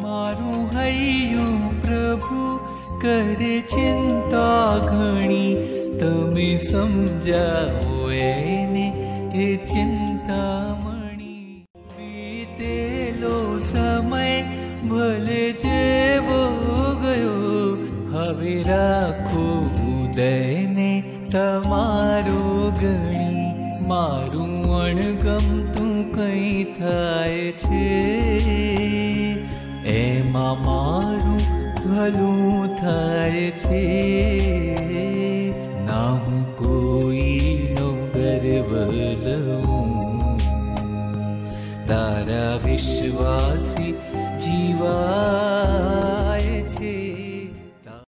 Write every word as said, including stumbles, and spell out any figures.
मारू हयू प्रभु करे चिंता घणी तमे समजावो एने ए चिंतामणी बीतेलो समय भले जेवो गयो हवे राखो उदयने तमारो गणी मारू अणगमतुं कई थाय छे एमा मारू भलुं थाय छे ना हूँ कोईनो गर्व लऊं तारा विश्वासी जीवा